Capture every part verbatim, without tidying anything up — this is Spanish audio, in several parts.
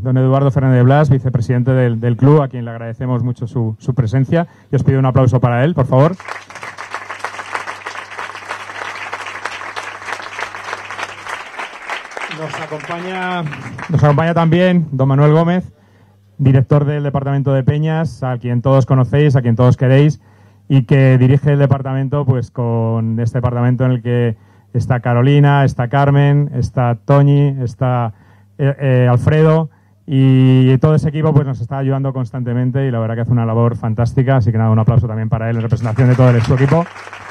don Eduardo Fernández Blas, vicepresidente del, del club, a quien le agradecemos mucho su, su presencia. Y os pido un aplauso para él, por favor. Nos acompaña, nos acompaña también don Manuel Gómez, director del Departamento de Peñas, a quien todos conocéis, a quien todos queréis, y que dirige el departamento pues con este departamento en el que está Carolina, está Carmen, está Toñi, está eh, eh, Alfredo, y todo ese equipo pues nos está ayudando constantemente y la verdad que hace una labor fantástica, así que nada, un aplauso también para él en representación de todo el, su equipo.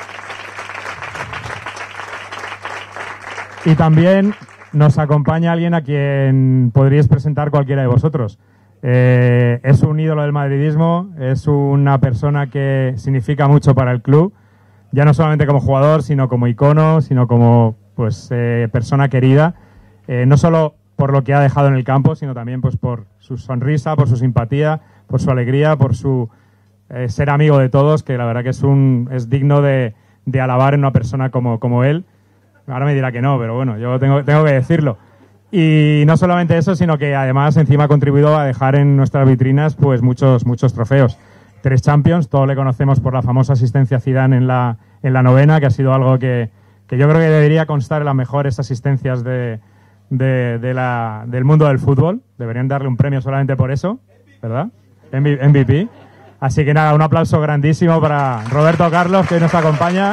Y también nos acompaña alguien a quien podríais presentar cualquiera de vosotros. Eh, es un ídolo del madridismo, es una persona que significa mucho para el club, ya no solamente como jugador, sino como icono, sino como pues eh, persona querida, eh, no solo por lo que ha dejado en el campo, sino también pues por su sonrisa, por su simpatía, por su alegría, por su eh, ser amigo de todos, que la verdad que es un es digno de, de alabar en una persona como, como él. Ahora me dirá que no, pero bueno, yo tengo, tengo que decirlo. Y no solamente eso, sino que además encima ha contribuido a dejar en nuestras vitrinas pues muchos muchos trofeos. Tres Champions, todos le conocemos por la famosa asistencia a Zidane en la, en la novena, que ha sido algo que, que yo creo que debería constar en las mejores asistencias de, de, de la, del mundo del fútbol. Deberían darle un premio solamente por eso, ¿verdad? M V P. Así que nada, un aplauso grandísimo para Roberto Carlos, que hoy nos acompaña.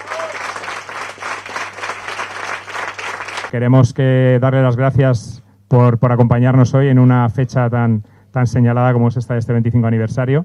Queremos que darle las gracias por, por acompañarnos hoy en una fecha tan, tan señalada como es esta de este veinticinco aniversario.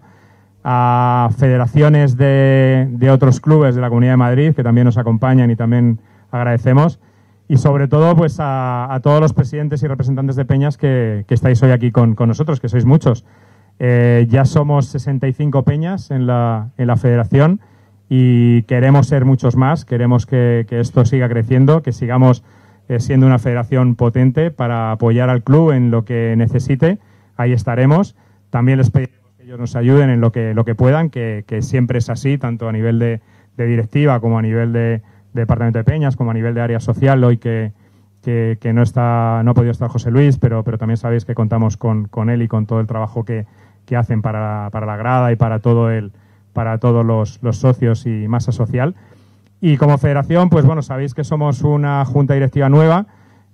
A federaciones de, de otros clubes de la Comunidad de Madrid que también nos acompañan y también agradecemos. Y sobre todo pues a, a todos los presidentes y representantes de peñas que, que estáis hoy aquí con, con nosotros, que sois muchos. Eh, ya somos sesenta y cinco peñas en la, en la federación y queremos ser muchos más. Queremos que, que esto siga creciendo, que sigamos Eh, siendo una federación potente para apoyar al club en lo que necesite. Ahí estaremos. También les pediremos que ellos nos ayuden en lo que, lo que puedan, que, que siempre es así, tanto a nivel de, de directiva como a nivel de, de departamento de peñas, como a nivel de área social, hoy que, que, que no está no ha podido estar José Luis, pero, pero también sabéis que contamos con, con él y con todo el trabajo que, que hacen para, para la grada y para todo el para todos los, los socios y masa social. Y como federación, pues bueno, sabéis que somos una junta directiva nueva.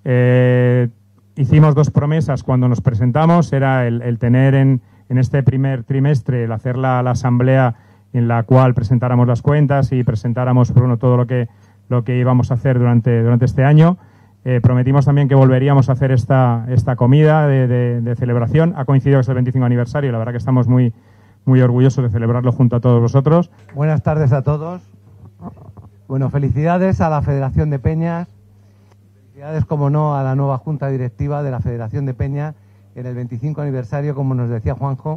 Eh, hicimos dos promesas cuando nos presentamos. Era el, el tener en, en este primer trimestre, el hacer la, la asamblea en la cual presentáramos las cuentas y presentáramos bueno, todo lo que, lo que íbamos a hacer durante, durante este año. Eh, prometimos también que volveríamos a hacer esta, esta comida de, de, de celebración. Ha coincidido que es el veinticinco aniversario y la verdad que estamos muy, muy orgullosos de celebrarlo junto a todos vosotros. Buenas tardes a todos. Bueno, felicidades a la Federación de Peñas, felicidades, como no, a la nueva Junta Directiva de la Federación de Peñas en el veinticinco aniversario, como nos decía Juanjo.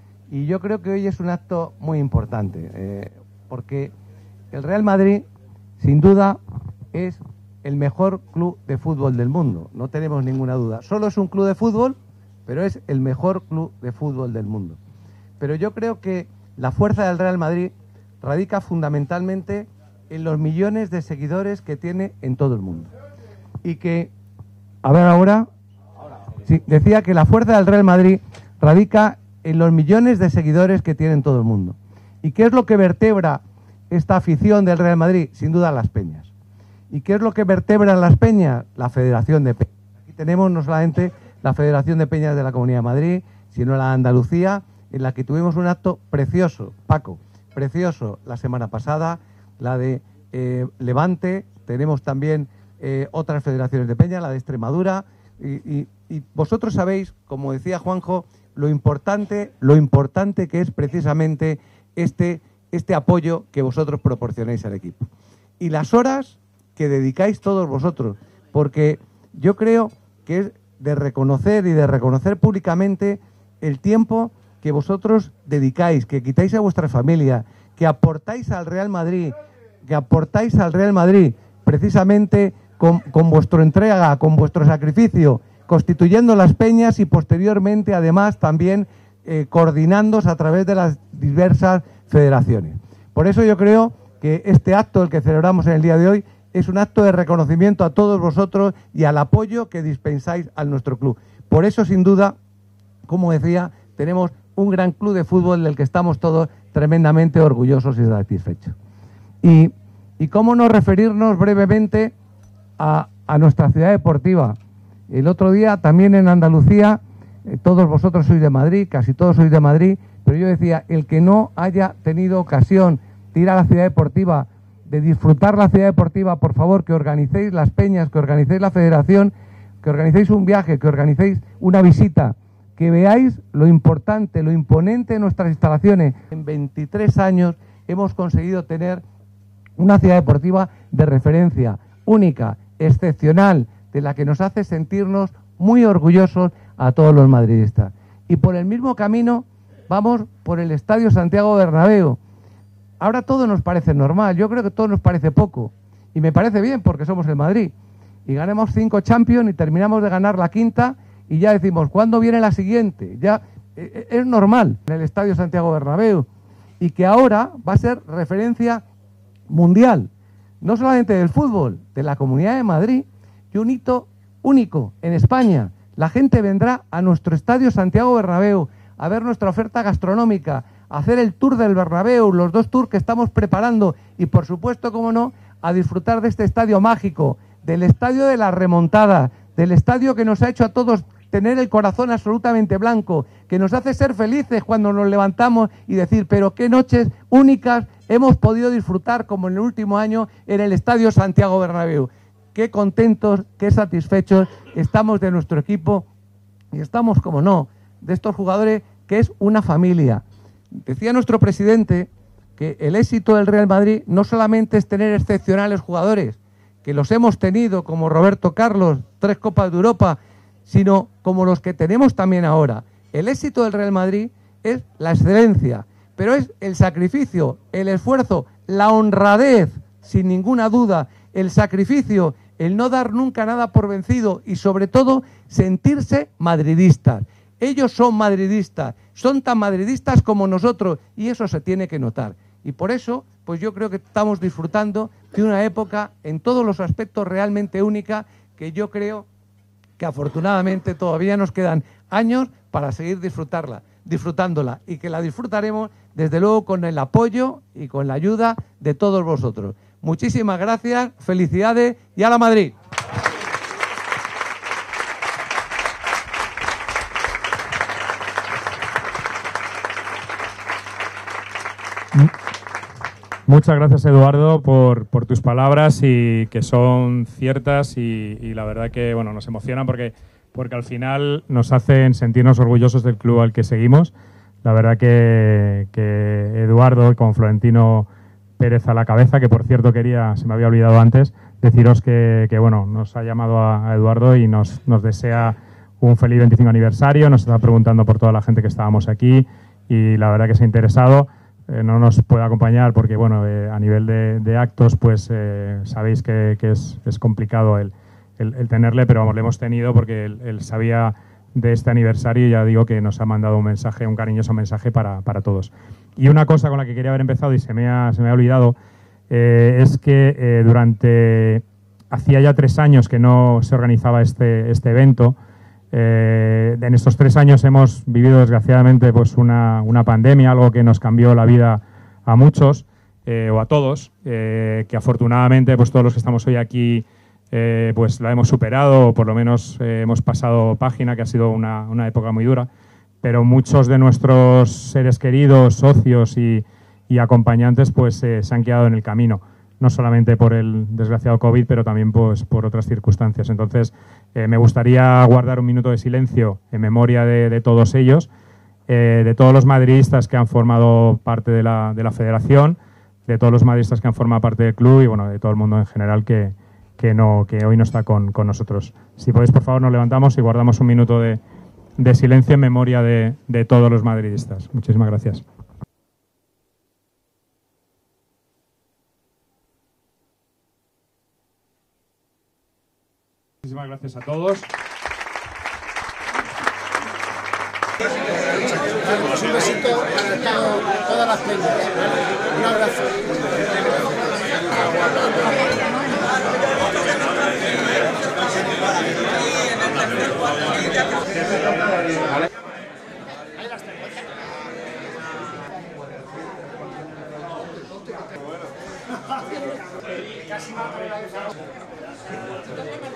Y yo creo que hoy es un acto muy importante, eh, porque el Real Madrid, sin duda, es el mejor club de fútbol del mundo, no tenemos ninguna duda. Solo es un club de fútbol, pero es el mejor club de fútbol del mundo. Pero yo creo que la fuerza del Real Madrid radica fundamentalmente en los millones de seguidores que tiene en todo el mundo. Y que, a ver ahora, sí, decía que la fuerza del Real Madrid radica en los millones de seguidores que tiene en todo el mundo. ¿Y qué es lo que vertebra esta afición del Real Madrid? Sin duda las peñas. ¿Y qué es lo que vertebra las peñas? La Federación de Peñas. Aquí tenemos no solamente la Federación de Peñas de la Comunidad de Madrid, sino la de Andalucía, en la que tuvimos un acto precioso, Paco, precioso la semana pasada, la de eh, Levante, tenemos también eh, otras federaciones de peña, la de Extremadura, y, y, y vosotros sabéis, como decía Juanjo, lo importante, lo importante que es precisamente este, este apoyo que vosotros proporcionáis al equipo. Y las horas que dedicáis todos vosotros, porque yo creo que es de reconocer y de reconocer públicamente el tiempo que vosotros dedicáis, que quitáis a vuestra familia, que aportáis al Real Madrid, que aportáis al Real Madrid precisamente con, con vuestra entrega, con vuestro sacrificio, constituyendo las peñas y posteriormente además también eh, coordinándoos a través de las diversas federaciones. Por eso yo creo que este acto, el que celebramos en el día de hoy, es un acto de reconocimiento a todos vosotros y al apoyo que dispensáis a nuestro club. Por eso, sin duda, como decía, tenemos un gran club de fútbol del que estamos todos tremendamente orgullosos y satisfechos. Y, y cómo no referirnos brevemente a, a nuestra ciudad deportiva. El otro día también en Andalucía, eh, todos vosotros sois de Madrid, casi todos sois de Madrid, pero yo decía, el que no haya tenido ocasión de ir a la ciudad deportiva, de disfrutar la ciudad deportiva, por favor, que organicéis las peñas, que organicéis la federación, que organicéis un viaje, que organicéis una visita, que veáis lo importante, lo imponente de nuestras instalaciones. En veintitrés años hemos conseguido tener una ciudad deportiva de referencia, única, excepcional, de la que nos hace sentirnos muy orgullosos a todos los madridistas. Y por el mismo camino vamos por el Estadio Santiago Bernabéu. Ahora todo nos parece normal, yo creo que todo nos parece poco. Y me parece bien porque somos el Madrid. Y ganamos cinco Champions y terminamos de ganar la quinta y ya decimos, ¿cuándo viene la siguiente? Ya eh, es normal en el Estadio Santiago Bernabéu. Y que ahora va a ser referencia mundial, no solamente del fútbol, de la Comunidad de Madrid, y un hito único en España. La gente vendrá a nuestro Estadio Santiago Bernabéu a ver nuestra oferta gastronómica, a hacer el tour del Bernabéu, los dos tours que estamos preparando y, por supuesto, como no, a disfrutar de este estadio mágico, del estadio de la remontada, del estadio que nos ha hecho a todos tener el corazón absolutamente blanco, que nos hace ser felices cuando nos levantamos y decir, pero qué noches únicas hemos podido disfrutar como en el último año en el Estadio Santiago Bernabéu. Qué contentos, qué satisfechos estamos de nuestro equipo y estamos, como no, de estos jugadores que es una familia. Decía nuestro presidente que el éxito del Real Madrid no solamente es tener excepcionales jugadores, que los hemos tenido como Roberto Carlos, tres Copas de Europa, sino como los que tenemos también ahora. El éxito del Real Madrid es la excelencia, pero es el sacrificio, el esfuerzo, la honradez, sin ninguna duda, el sacrificio, el no dar nunca nada por vencido y sobre todo sentirse madridistas. Ellos son madridistas, son tan madridistas como nosotros y eso se tiene que notar. Y por eso, pues yo creo que estamos disfrutando de una época en todos los aspectos realmente única que yo creo que afortunadamente todavía nos quedan años para seguir disfrutarla, disfrutándola y que la disfrutaremos desde luego con el apoyo y con la ayuda de todos vosotros. Muchísimas gracias, felicidades y ¡a la Madrid! Muchas gracias, Eduardo, por, por tus palabras y que son ciertas y, y la verdad que bueno nos emocionan porque, porque al final nos hacen sentirnos orgullosos del club al que seguimos. La verdad que, que Eduardo, con Florentino Pérez a la cabeza, que por cierto quería, se me había olvidado antes, deciros que, que bueno, nos ha llamado a, a Eduardo y nos, nos desea un feliz veinticinco aniversario, nos está preguntando por toda la gente que estábamos aquí y la verdad que se ha interesado. Eh, no nos puede acompañar porque, bueno, eh, a nivel de, de actos, pues eh, sabéis que, que es, es complicado el, el, el tenerle, pero vamos, le hemos tenido porque él, él sabía de este aniversario y ya digo que nos ha mandado un mensaje, un cariñoso mensaje para, para todos. Y una cosa con la que quería haber empezado y se me ha, se me ha olvidado eh, es que eh, durante, hacía ya tres años que no se organizaba este, este evento. Eh, en estos tres años hemos vivido desgraciadamente pues una, una pandemia, algo que nos cambió la vida a muchos eh, o a todos, eh, que afortunadamente pues todos los que estamos hoy aquí eh, pues la hemos superado o por lo menos eh, hemos pasado página, que ha sido una, una época muy dura, pero muchos de nuestros seres queridos, socios y, y acompañantes pues eh, se han quedado en el camino, no solamente por el desgraciado COVID, pero también pues, por otras circunstancias. Entonces, eh, me gustaría guardar un minuto de silencio en memoria de, de todos ellos, eh, de todos los madridistas que han formado parte de la, de la federación, de todos los madridistas que han formado parte del club y bueno, de todo el mundo en general que, que, no, que hoy no está con, con nosotros. Si podéis, por favor, nos levantamos y guardamos un minuto de, de silencio en memoria de, de todos los madridistas. Muchísimas gracias. Muchísimas gracias a todos. Un besito para todas las peñas. Un abrazo. máxima para la